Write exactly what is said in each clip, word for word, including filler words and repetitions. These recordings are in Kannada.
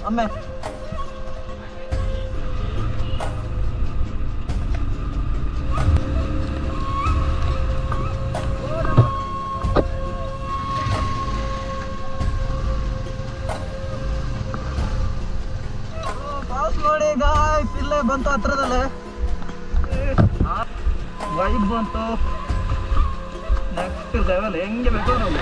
ಒಮ್ಮೆ ಪಾಸ್ ನೋಡಿ ಗಾಯ್ಸ್, ಇಲ್ಲೇ ಬಂತು ಹತ್ರದಲ್ಲೇ ವೈಬ್ ಬಂತು. ನೆಕ್ಸ್ಟ್ ಲೆವೆಲ್ ಹೆಂಗೆ ಬೇಕು ನಾವು.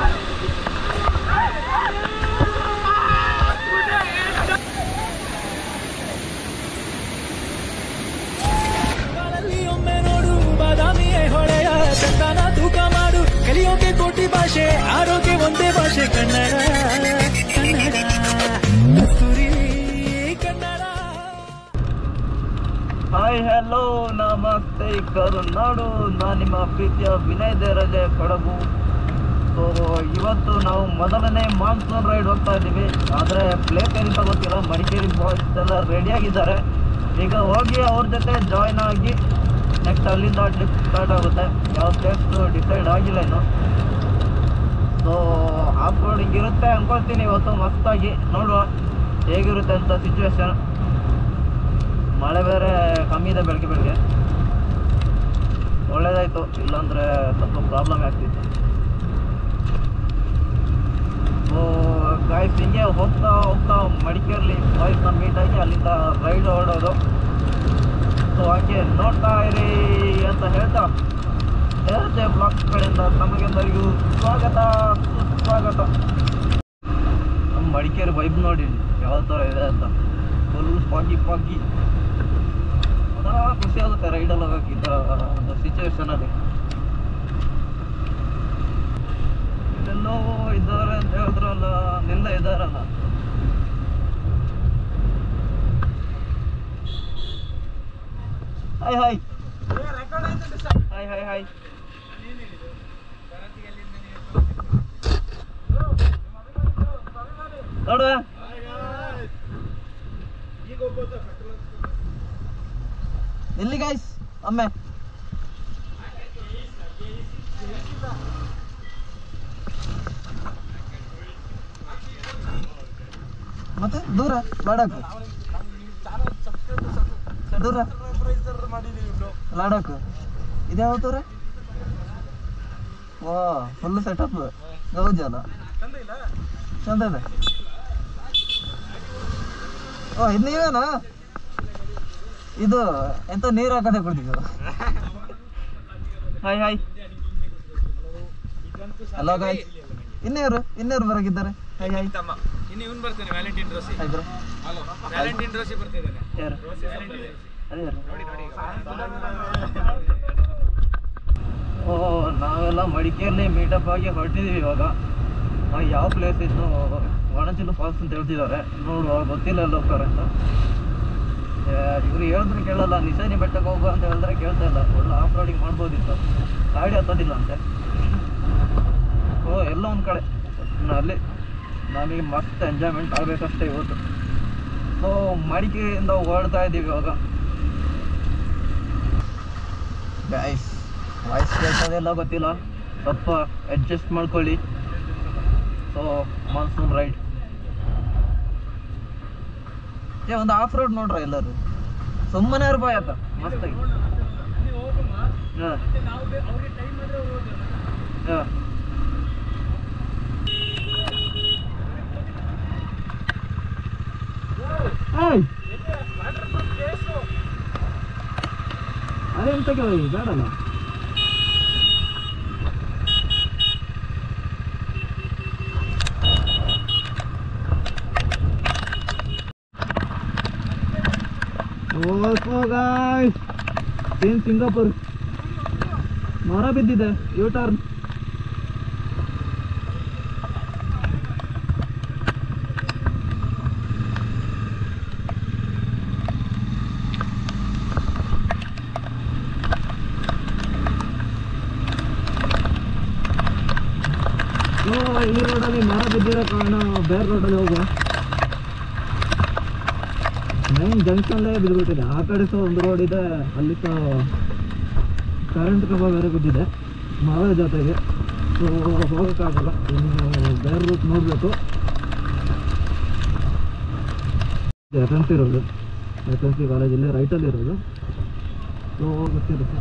ಒಮ್ಮೆ ನೋಡು ಬಾದಾಮಿಯೇ ಹೊಳೆಯ ಚಂದನ ತೂಕ ಮಾಡು, ಕಲಿಯೋಕೆ ಕೋಟಿ ಭಾಷೆ, ಆರೋಗ್ಯ ಒಂದೇ ಭಾಷೆ ಕನ್ನಡ ಕನ್ನಡ ಕಸ್ತೂರಿ ಕನ್ನಡ. ಹಾಯ್ ಹಲೋ ನಮಸ್ತೆ ಕರುನಾಡು, ನಾನು ನಿಮ್ಮ ಪ್ರೀತಿಯ ವಿನಯ್ ದೇರಜೆ ಕೊಡಗು. ಸೊ ಇವತ್ತು ನಾವು ಮೊದಲನೇ ಮಾನ್ಸೂನ್ ರೈಡ್ ಹೋಗ್ತಾ ಇದ್ದೀವಿ. ಆದರೆ ಪ್ಲೇಸ್ ಏನಿಂತ ಗೊತ್ತಿಲ್ಲ. ಮಡಿಕೇರಿ ಬಾಯ್ಸ್ ಎಲ್ಲ ರೆಡಿಯಾಗಿದ್ದಾರೆ. ಈಗ ಹೋಗಿ ಅವ್ರ ಜೊತೆ ಜಾಯ್ನ್ ಆಗಿ ನೆಕ್ಸ್ಟ್ ಅಲ್ಲಿಂದ ಟ್ರಿಪ್ ಸ್ಟಾರ್ಟ್ ಆಗುತ್ತೆ. ಯಾವ ಪ್ಲೇಸ್ ಡಿಸೈಡ್ ಆಗಿಲ್ಲ ಇನ್ನು. ಸೊ ಆಫ್ ರೋಡಿಂಗ್ ಇರುತ್ತೆ ಅಂದ್ಕೊಳ್ತೀನಿ ಇವತ್ತು ಮಸ್ತಾಗಿ. ನೋಡುವ ಹೇಗಿರುತ್ತೆ ಅಂತ ಸಿಚುವೇಶನ್. ಮಳೆ ಬೇರೆ ಕಮ್ಮಿ ಇದೆ ಬೆಳಗ್ಗೆ ಬೆಳಗ್ಗೆ. ಒಳ್ಳೇದಾಯಿತು, ಇಲ್ಲಾಂದರೆ ಸ್ವಲ್ಪ ಪ್ರಾಬ್ಲಮ್ ಆಗ್ತಿತ್ತು. ಸೊ ಗಾಯ್ಸ್ ಹಿಂಗೆ ಹೋಗ್ತಾ ಹೋಗ್ತಾ ಮಡಿಕೇರಿ ಬಾಯ್ಸ್ನ ಮೀಟಾಗಿ ಅಲ್ಲಿಂದ ರೈಡ್ ಹೊರಡೋದು. ಸೊ ಹಾಗೆ ನೋಡ್ತಾ ಇರಿ ಅಂತ ಹೇಳ್ತಾ ದೇರಜೆ ಬ್ಲಾಗ್ಸ್ ಕಡೆಯಿಂದ ತಮಗೆಲ್ಲರಿಗೂ ಸ್ವಾಗತ ಸುಸ್ವಾಗತ. ನಮ್ಮ ಮಡಿಕೇರಿ ವೈಬ್ ನೋಡಿ ಯಾವ ಥರ ಇದೆ ಅಂತ. ಫುಲ್ ಪಾಗಿ ಪಾಗಿ ಒಂಥರ ಖುಷಿ ಆಗುತ್ತೆ ರೈಡಲ್ಲಿ ಹೋಗೋಕೆ ಈ ಥರ ಒಂದು ಸಿಚುವೇಶನಲ್ಲಿ. ಇಲ್ಲೆಲ್ಲೋ ಇದ್ದಾರೆ ಅಂತ ಹೇಳಿದ್ರಲ್ಲ, ನಿಲ್ಲ ಇದ್ದಾರಲ್ಲ. Hi hi hi hi hi ನೋಡುವ ಎಲ್ಲಿ ಗಾಯ್ಸ್ ಒಮ್ಮೆ ಮತ್ತೆ ದೂರ ಲಡಾಖ್ ದೂರ ಲಡಾಖ್ ಇದ್ಯಾವ ದೂರ. ವಾ ಫುಲ್ ಸೆಟಪ್ ಗೌಜಲ್ಲ ಚಂದ ಇದೆ. ಓ ಇದು ನೀವೇನಾ? ಇದು ಎಂತ ನೀರು ಹಾಕದೆ ಕುಡಿದಿದ್ದು. Hi hi hello guy. ಇನ್ನೇರು ಇನ್ನೇರು ಬರಗಿದ್ದಾರೆ. ಹಾಯ್ ಹಾಯ್ ಇನ್ನು ಇವನು ಬರ್ತಾನೆ Valentine Rosie. Hi hello Valentine Rosie ಬರ್ತಿದ್ದಾನೆ. ಯಾರು? ಅದೇ ಯಾರು? ಓ ನಾವೆಲ್ಲ ಮಡಿಕೇರಿಯಲ್ಲಿ ಮೀಟಪ್ ಆಗಿ ಹೊರಟಿದ್ದೀವಿ ಇವಾಗ. ಯಾವ ಪ್ಲೇಸ್ ಇನ್ನು ಒಣಚಿಲು ಫಾಲ್ಸ್ ಅಂತ ಹೇಳ್ತಿದ್ದಾರೆ. ನೋಡುವ ಗೊತ್ತಿಲ್ಲ ಎಲ್ಲ ಹೋಗ್ತಾರೆ ಅಂತ. ಇವರು ಹೇಳಿದ್ರೆ ಕೇಳಲ್ಲ. ನಿಶಾನಿ ಬೆಟ್ಟಕ್ಕೆ ಹೋಗುವ ಅಂತ ಹೇಳಿದ್ರೆ ಕೇಳ್ತಾ ಇಲ್ಲ. ಒಳ್ಳೆ ಆಫ್ ರೋಡಿಂಗ್ ಮಾಡ್ಬೋದಿತ್ತು, ಗಾಡಿ ಹತ್ತೋದಿಲ್ಲ ಅಂತೆ. ಓ ಎಲ್ಲ ಒಂದು ಕಡೆ ಅಲ್ಲಿ ನಮಗೆ ಮಸ್ತ್ ಎಂಜಾಯ್ಮೆಂಟ್ ಆಗಬೇಕಷ್ಟೇ ಇವತ್ತು. ಸೊ ಮಡಿಕೇರಿಯಿಂದ ಹೊರಡ್ತಾ ಇದ್ದೀವಿ ಇವಾಗ. ಗೈಸ್ ವಾಯ್ಸ್ ಕೇಳ್ಸೋದೆಲ್ಲ ಗೊತ್ತಿಲ್ಲ, ಸ್ವಲ್ಪ ಅಡ್ಜಸ್ಟ್ ಮಾಡ್ಕೊಳ್ಳಿ. ಸೊ ಮಾನ್ಸೂನ್ ರೈಡ್ ಏ ಒಂದು ಆಫ್ ರೋಡ್ ನೋಡ್ರ ಎಲ್ಲರೂ. ಸುಮ್ಮನೆ ರೂಪಾಯಿ ಆತ ಮಸ್ತಾಗಿ. ಹಾಂ ಅದೇನು ತಗೋ ಬೇಡಲ್ಲ. ಓ ಗಾಯ್ಸ್ ಸೇಮ್ ಸಿಂಗಾಪುರ್ ಮರ ಬಿದ್ದಿದೆ. U turn. ಈ ರೋಡಲ್ಲಿ ಮರ ಬಿದ್ದಿರೋ ಕಾರಣ ಬೇರೆ ರೋಡಲ್ಲಿ ಹೋಗುವ. ಮೈನ್ ಜಂಕ್ಷನ್ಲೇ ಬಿದ್ದುಬಿಟ್ಟಿದೆ. ಆ ಕಡೆ ಸಹ ಒಂದು ರೋಡ್ ಇದೆ, ಅಲ್ಲಿ ಸಹ ಕರೆಂಟ್ ಕಂಬ ಬೇರೆ ಬಿದ್ದಿದೆ ಮರದ ಜೊತೆಗೆ. ಸೊ ಹೋಗೋಕ್ಕಾಗಲ್ಲ, ಇನ್ನು ಬೇರೆ ರೂಟ್ ನೋಡಬೇಕು. F M C road, F M C ಕಾಲೇಜಲ್ಲಿ ರೈಟಲ್ಲಿ ಇರೋದು. ಸೊ ಗೊತ್ತಿರುತ್ತೆ.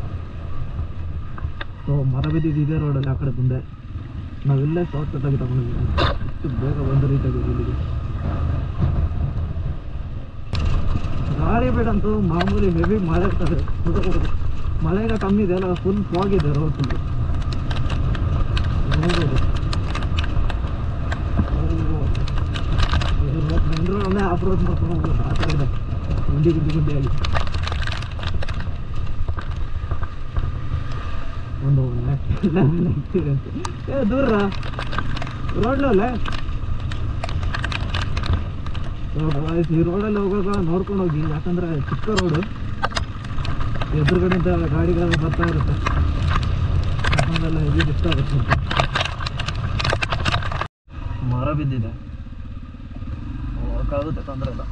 ಸೊ ಮರ ಬಿದ್ದಿದ್ದು ಇದೇ ರೋಡಲ್ಲಿ ಆ ಕಡೆ ಬಂದೆ. ನಾವಿಲ್ಲೇ ಶಾರ್ಟ್ ಕಟ್ಟಾಗಿ ತಗೊಂಡಿದ್ದೀವಿ. ಇಷ್ಟು ಬೇಗ ಬಂದ ರೀತಿಯಾಗಿ ಇಲ್ಲಿಗೆ ಗಾಳಿ ಬಿಡಂತೂ ಮಾಮೂಲಿ ಹೆವಿ ಮಳೆ ಇರ್ತದೆ. ಮಳೆಗ ಕಮ್ಮಿ ಇದೆ ಅಲ್ಲ, ಫುಲ್ ಫಾಗ್ ಇದೆ ರೋಡ್ ಫುಲ್ ನೋಡ್ಬೋದು. ಮೆಂಡ್ರೊಳನೆ ಆಫ್ ರೋಡ್ ಮಾಡ್ಕೊಂಡು ಹೋಗ್ಬೋದು. ಆ ಥರ ಇದೆ ಗುಂಡಿ ಗುಂಡಿ ಗುಂಡಿಯಾಗಿ. ಒಂದು ಎಕ್ಸ್ಪೀರಿಯನ್ಸ್. ಏ ದೂರ ರೋಡ್ಲಲ್ಲೇ ಈ ರೋಡಲ್ಲಿ ಹೋಗುವಾಗ ನೋಡ್ಕೊಂಡು ಹೋಗಿ, ಯಾಕಂದರೆ ಚಿಕ್ಕ ರೋಡು, ಎದುರುಗಡೆಯಿಂದ ಗಾಡಿಗಳೆಲ್ಲ ಬರ್ತಾ ಇರುತ್ತೆ, ಯಾಕಂದ್ರೆಲ್ಲ ಹೆವಿ ಇಷ್ಟ ಆಗುತ್ತೆ ಅಂತ. ಮರ ಬಿದ್ದಿದೆ, ಹೋಗೋಕ್ಕಾಗುತ್ತೆ, ತೊಂದರೆ ಇಲ್ಲ.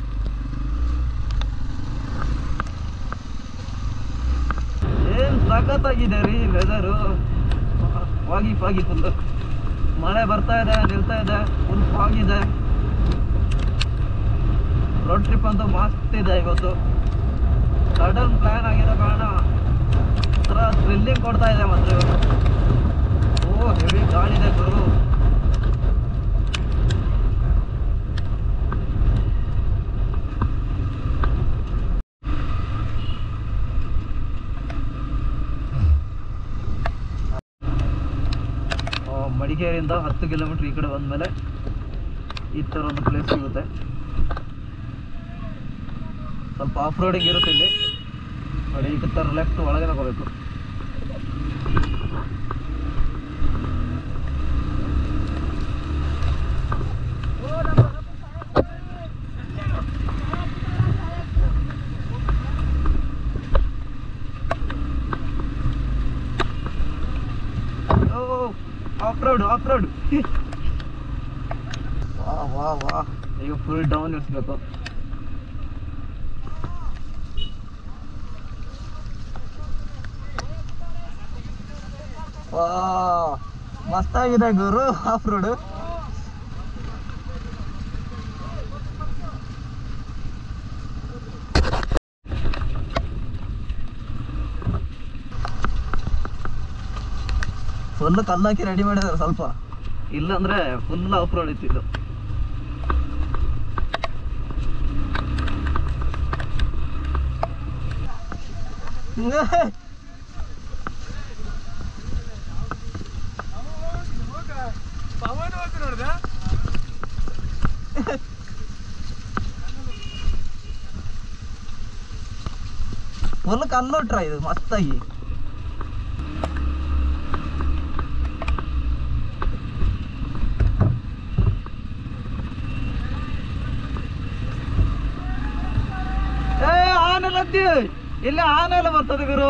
ಏನು ಸಖತ್ತಾಗಿದೆ ರೀ ವೆದರು. ಫಾಗಿ ಫಾಗಿ ಫುಲ್ ಮಳೆ ಬರ್ತಾ ಇದೆ, ನಿಲ್ತಾ ಇದೆ, ಫುಲ್ ಫಾಗ್ ಇದೆ. ರೋಡ್ ಟ್ರಿಪ್ ಅಂತೂ ಮಸ್ತ್ ಇದೆ ಇವತ್ತು. ಸಡನ್ ಪ್ಲ್ಯಾನ್ ಆಗಿರೋ ಕಾರಣ ಒಂಥರ ಥ್ರಿಲ್ಲಿಂಗ್ ಕೊಡ್ತಾ ಇದೆ ಮಾತ್ರ ಇವತ್ತು. ಓ ಹೆವಿ ಗಾಳಿದೆ ಗುರು. ಮಡಿಕೇರಿಯಿಂದ ಹತ್ತು ಕಿಲೋಮೀಟ್ರ್ ಈ ಕಡೆ ಬಂದಮೇಲೆ ಈ ಥರ ಒಂದು ಪ್ಲೇಸ್ ಸಿಗುತ್ತೆ. ಸ್ವಲ್ಪ ಆಫ್ ರೋಡಿಂಗ್ ಇರುತ್ತೆ ಇಲ್ಲಿ ನೋಡಿ. ಈ ಥರ ಲೆಫ್ಟ್ ಒಳಗೆ ತಗೋಬೇಕು. ಆಫ್ ರೋಡ್ ಆಫ್ ರೋಡ್ ವಾ ವಾ ವಾ ಈಗ ಫುಲ್ ಡೌನ್ ಇರಿಸ್ಬೇಕು. ವಾ ಮಸ್ತಾಗಿದೆ ಗುರು ಆಫ್ ರೋಡ್. ಫುಲ್ ಕಲ್ಲಾಕಿ ರೆಡಿ ಮಾಡಿದ್ದಾರೆ ಸ್ವಲ್ಪ, ಇಲ್ಲಾಂದ್ರೆ ಫುಲ್ ಆಫ್ ರೋಡ್ ಇತ್ತಿದ್ದು. ಫುಲ್ ಕಲ್ಲು ಟ್ರೈ ಇದು ಮಸ್ತಾಗಿ. ಇಲ್ಲ ಆನೆ ಎಲ್ಲ ಬರ್ತದೆ ಗುರು.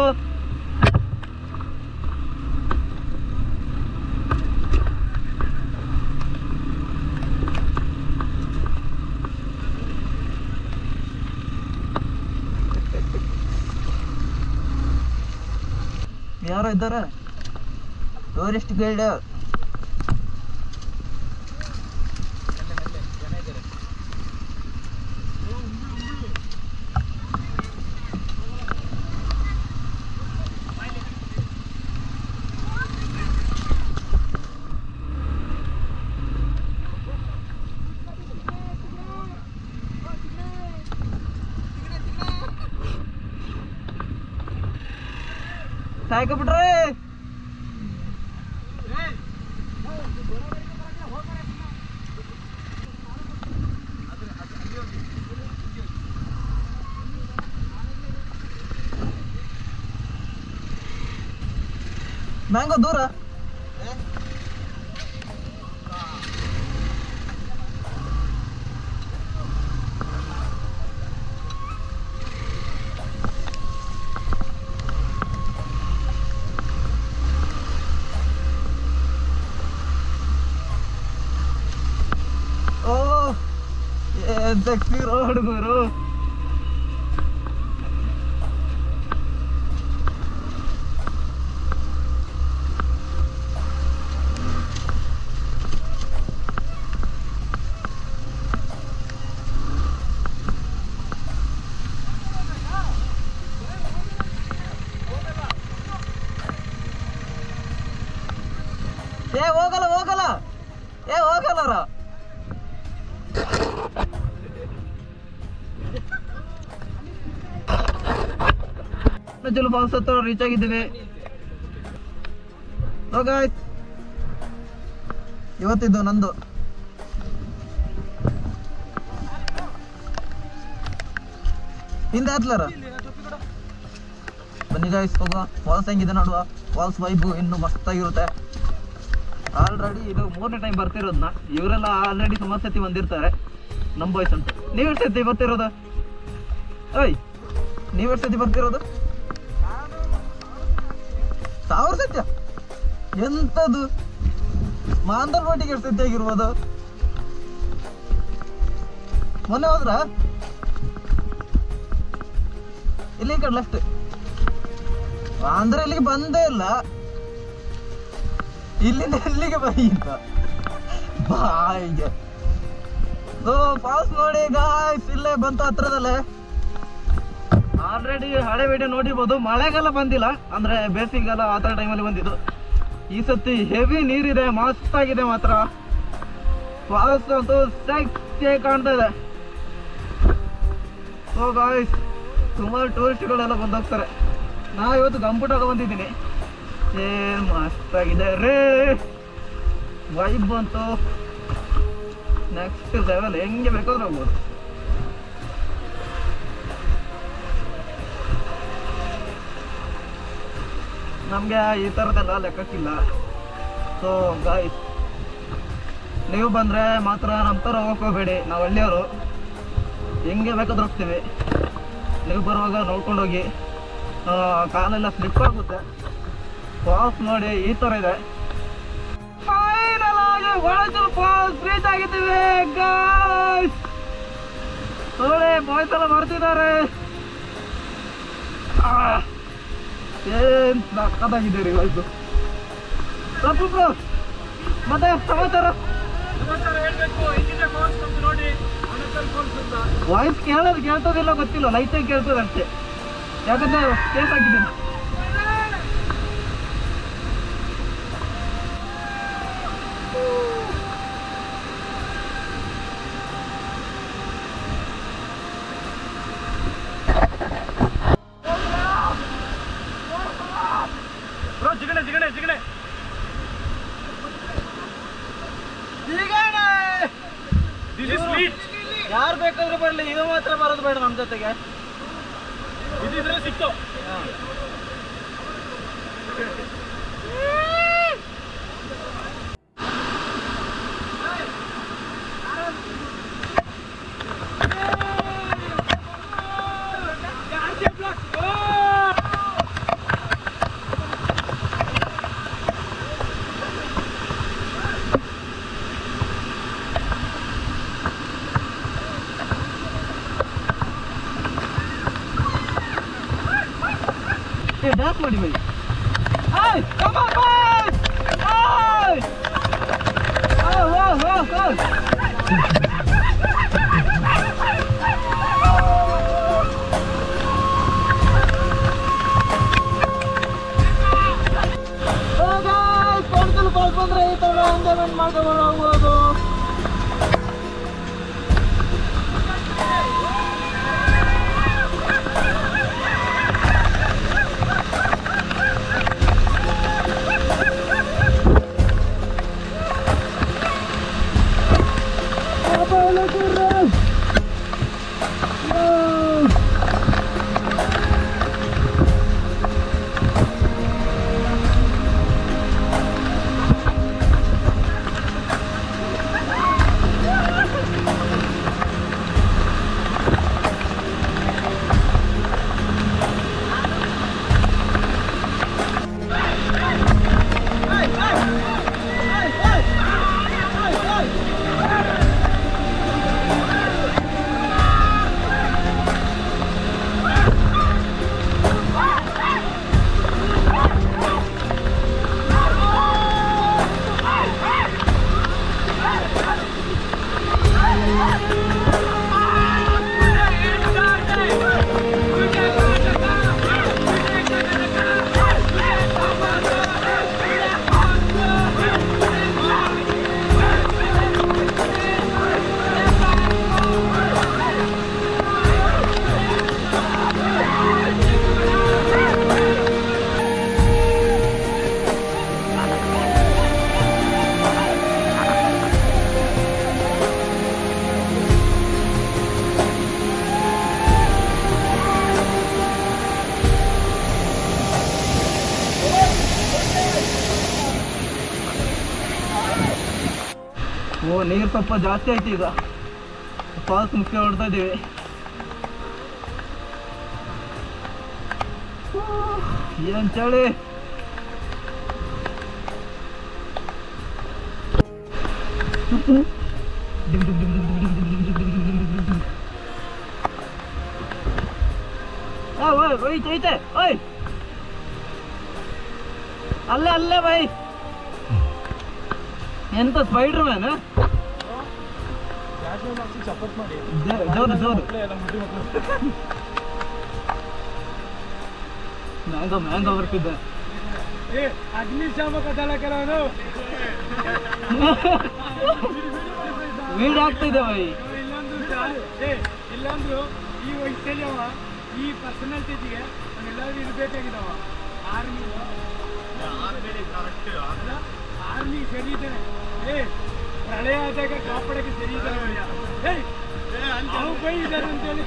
ಯಾರೋ ಇದ್ದಾರೆ ಟೂರಿಸ್ಟ್ ಗೈಡ್. ಸಾಯ್ಕ ಬಿಟ್ರೆ ಮ್ಯಾಂಗೋ ದೂರ. sexy road guru. ಮರ. ಫಾಲ್ಸ್ ಹತ್ರ ರೀಚ್ ಆಗಿದ್ದೀವಿ. ಇವತ್ತಿದ್ದು ನಂದು ಹಿಂದೆ ಹತ್ಲಾರ ಬನ್ನಿ ಗಾಯ್ಸ್ ಹೋಗುವ. ಫಾಲ್ಸ್ ಹೆಂಗಿದೆ ನೋಡುವ. ಫಾಲ್ಸ್ ವೈಬು ಇನ್ನು ಮಸ್ತಾಗಿರುತ್ತೆ. ಆಲ್ರೆಡಿ ಇದು ಮೂರನೇ ಟೈಮ್ ಬರ್ತಿರೋದನ್ನ. ಇವರೆಲ್ಲ ಆಲ್ರೆಡಿ ಸುಮಾರು ಸತಿ ಬಂದಿರ್ತಾರೆ ನಮ್ಮ ಬಾಯ್ಸ್ ಅಂತ. ನೀವು ಎಷ್ಟು ಸತಿ ಬರ್ತಿರೋದು? ಓಯ್ ನೀವು ಎಷ್ಟು ಸತಿ ಬರ್ತಿರೋದು? ಸಾವಿರ ಸತ್ಯ ಎಂತದು? ಮಾಂದಲ್ ಬಾಟಿಗೆ ಎಷ್ಟು ಸತಿ ಆಗಿರ್ಬೋದು? ಮೊನ್ನೆ ಹೋದ್ರ ಇಲ್ಲಿ ಕಡೆ ಲೆಫ್ಟ್ ಅಂದ್ರೆ ಇಲ್ಲಿಗೆ ಬಂದೇ ಇಲ್ಲ. ಇಲ್ಲಿಂದ ಎಲ್ಲಿಗೆ ಬರೀತ ಬಾಯಿಗೆ. ಫಾಲ್ಸ್ ನೋಡಿ ಗಾಯ್ಸ್, ಇಲ್ಲೇ ಬಂತು ಹತ್ರದಲ್ಲೇ. ಆಲ್ರೆಡಿ ಹಳೆ ವಿಡಿಯೋ ನೋಡಿರ್ಬೋದು. ಮಳೆಗಾಲ ಬಂದಿಲ್ಲ, ಅಂದ್ರೆ ಬೇಸಿಗೆಗಾಲ ಆ ಥರ ಟೈಮಲ್ಲಿ ಬಂದಿದ್ದು. ಈ ಸತಿ ಹೆವಿ ನೀರಿದೆ, ಮಸ್ತ್ ಆಗಿದೆ ಮಾತ್ರ. ಫಾಲ್ಸ್ ಅಂತೂ ಸೆಕ್ಸಿ ಕಾಣ್ತಾ ಇದೆ. ಸೊ ಗಾಯ್ಸ್, ಸುಮಾರು ಟೂರಿಸ್ಟ್ಗಳೆಲ್ಲ ಬಂದೋಗ್ತಾರೆ. ನಾ ಇವತ್ತು ಗಂಪುಟಾಗ ಬಂದಿದ್ದೀನಿ. ಏನ್ ಮಸ್ತ್ ಆಗಿದೆ ರೇ ವೈಬ್ ಅಂತೂ ನೆಕ್ಸ್ಟ್ ಲೆವೆಲ್. ಹೆಂಗೆ ಬೇಕಾದ್ರೆ ಹೋಗ್ಬೋದು. ನಮಗೆ ಈ ಥರದ್ದೆಲ್ಲ ಲೆಕ್ಕಕ್ಕಿಲ್ಲ. ಸೊ ಗಾಯ್ಸ್, ನೀವು ಬಂದರೆ ಮಾತ್ರ ನಮ್ಮ ಥರ ಹೋಗ್ಕೋಬೇಡಿ. ನಾವು ಹಳ್ಳಿಯವರು ಹೆಂಗೆ ಬೇಕಾದ್ರೂ ಹೋಗ್ತೀವಿ. ನೀವು ಬರುವಾಗ ನೋಡ್ಕೊಂಡು ಹೋಗಿ. ಕಾಲೆಲ್ಲ ಸ್ಲಿಪ್ ಆಗುತ್ತೆ. ಫಾಲ್ಸ್ ನೋಡಿ ಈ ಥರ ಇದೆ. ಫೈನಲ್ ಆಗಿ ಒಳಚೂರು ಫಾಲ್ಸ್ ರೀಚ್ ಆಗಿದ್ದೀವಿ ಗಾಯ್ಸ್. ನೋಡಿ ಬಾಯ್ಸ್ ಎಲ್ಲ ಬರ್ತಿದ್ದಾರೆ. ಏನ್ ಸಕ್ಕತ್ತಾಗಿದ್ದೀರಿ ವಾಯ್ಸು. ಮತ್ತೆ ಸಮಾಚಾರ ವಾಯ್ಸ್ ಕೇಳೋದು ಕೇಳ್ತದಿಲ್ಲ ಗೊತ್ತಿಲ್ಲ, ಲೈಟಾಗಿ ಕೇಳ್ತದೆ ಅಷ್ಟೇ. ಯಾಕಂದ್ರೆ ಕೇಸ್ ಹಾಕಿದ್ದೀನಿ. ಜಿಗಣೆ ಜಿಗಣೆ ಜಿಗಣೆ ಯಾರು ಬೇಕಾದ್ರೂ ಬರಲಿ, ಇದು ಮಾತ್ರ ಬರೋದು ಬೇಡ ನಮ್ಮ ಜೊತೆಗೆ. ಇದಿದ್ರೆ ಸಿಕ್ತು. ಡ್ಯಾನ್ಸ್ ಮಾಡಿ bye. Hey, come on boys! Hey! Oh, oh, oh, oh. Oh guys, ಪೊಂಡಲ್ ಫಾಲ್ಸ್ ಬಂದ್ರೆ ಈ ತರ ಎಂಜಾಯ್ಮೆಂಟ್ ಮಾಡ್ಕೊಂಡು ಹೋಗ್ಬೋದು. ಓ ನೀರು ಸ್ವಲ್ಪ ಜಾಸ್ತಿ ಆಯ್ತು ಈಗ ಫಾಲ್ಸ್ ಮುಖ್ಯ ಹೊಡ್ತಾ ಇದ್ದೀವಿ. ಏನ್ ಚಳಿ. ಐತೆ ಓಯ್ ಅಲ್ಲೇ ಅಲ್ಲೇ ಬೈ ಎಂತ ಸ್ಪೈಡರ್ ಮ್ಯಾನ್ ಜೋರು ಜೋರು ಮ್ಯಾಂಗೋ ಮ್ಯಾಂಗೋ ಬರ್ತಿದ್ದೆ. ಅಗ್ನಿಶಾಮಕ ದಳ ಕೆಲವನು ವೀಡ್ ಆಗ್ತಿದೆ ಬೈ. ಇಲ್ಲೊಂದು ಇಲ್ಲೊಂದು ಈ ವಯಸ್ಸಲ್ಲಿ ಅವ ಈ ಪರ್ಸನಾಲಿಟಿಗೆ ಎಲ್ಲರೂ ಇರಬೇಕಾಗಿದ್ದವ. ಆರ್ಮಿ ಆರ್ಮಿ ಸರಿ ಇದ್ದಾನೆ. ಏ ಪ್ರಳಯ ಆದಾಗ ಕಾಪಾಡಕ್ಕೆ ಸರಿ ಇದ್ದಾನೆ. ನಾವು ಬೈ ಇದ್ದಾರೆ ಅಂತೇಳಿ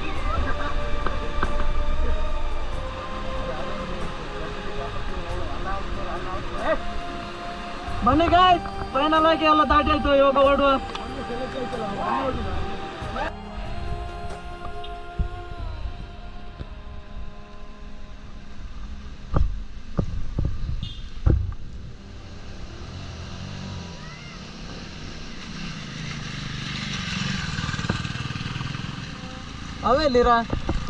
ಬನ್ನಿ ಗಾಯ್ಸ್, ಫೈನಲ್ ಆಗಿ ಎಲ್ಲ ದಾಟಿ ಆಯ್ತು. ಇವಾಗ ಓಡುವ. ಅವೇ ಇಲ್ಲಿರಾ